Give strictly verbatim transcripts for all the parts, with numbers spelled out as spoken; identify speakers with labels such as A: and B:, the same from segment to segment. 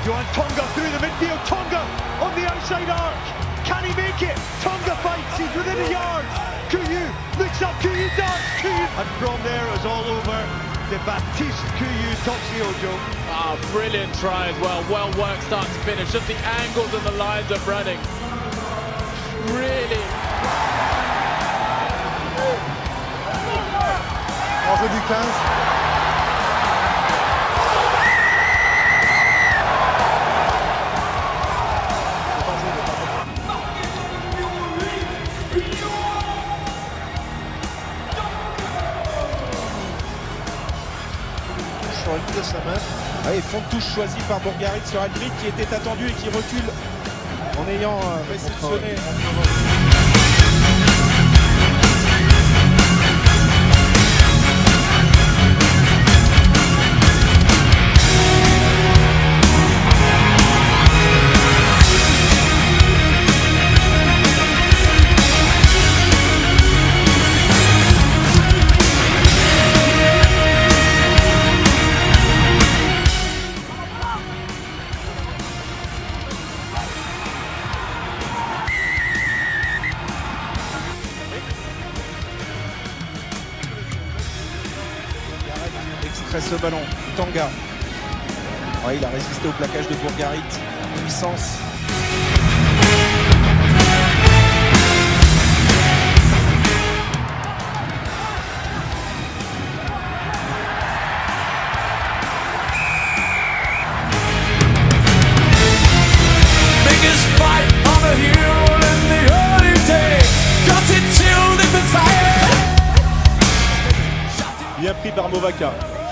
A: Johan Tonga through the midfield. Tonga on the outside arc. Can he make it? Tonga fights. He's within a yard. Kuyu looks up. Kuyu darts. Kuyu. And from there it was all over. The Baptiste Kuyu Toxiojo.
B: Ah, brilliant try as well. Well worked start to finish. Just the angles and the lines of running. Really.
C: Enjeu du quinze. Sur une de sa main. Allez, fond de touche choisi par Bourgarit sur Aldrit qui était attendu et qui recule en ayant euh, réceptionné. Extrait ce ballon, Tonga. Ouais, il a résisté au plaquage de Bourgarit. Puissance.
D: Biggest fight on the hill in the early day. Got it chilled in the fire.
C: Bien pris par Movaca.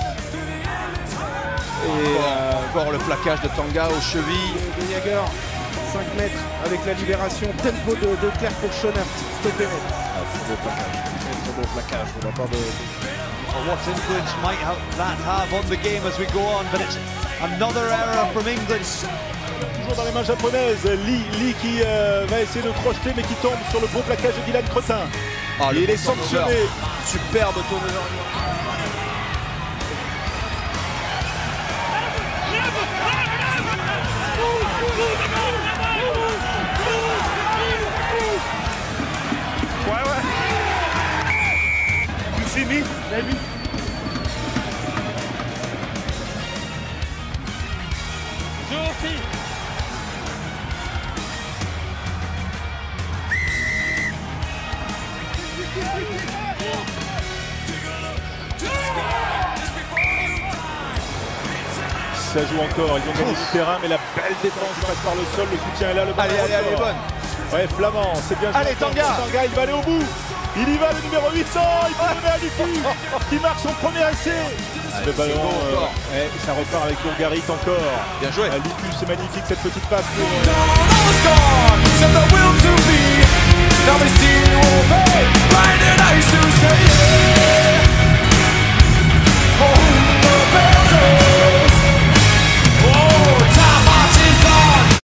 E: Et euh, encore le plaquage de Tonga aux chevilles.
C: De Jagger, cinq mètres avec la libération. Tempo de, de Claire pour Schoenert. Stoppé net.
E: Ah, très beau plaquage. Très beau plaquage de la part de...
A: What influence might have that have on the game as we go on, but it's another error from England.
C: Toujours dans les mains japonaises. Lee, Lee qui euh, va essayer de crocheter mais qui tombe sur le beau plaquage de Dylan Cretin.
E: Ah,
C: Et il est sanctionné.
E: Superbe turnover.
C: Ouais, ouais. You see me, baby?
B: Je aussi.
C: Ça joue encore, ils ont gagné du terrain, mais la belle défense passe par le sol, le soutien est là, le ballon
E: Allez, allez,
C: ressort.
E: allez, bonne.
C: Ouais, Flamand, c'est bien joué.
E: Allez, Tonga.
C: Tonga, il va aller au bout. Il y va, le numéro huit cents, il peut donner à Lucu, qui marque son premier essai.
E: Allez,
C: le ballon,
E: beau
C: euh,
E: encore.
C: ouais, ça repart avec Bourgarit encore.
E: Bien joué.
C: Ah, Lucu, c'est magnifique cette petite passe pour...
D: Dawn was gone, said the will to be. Now they see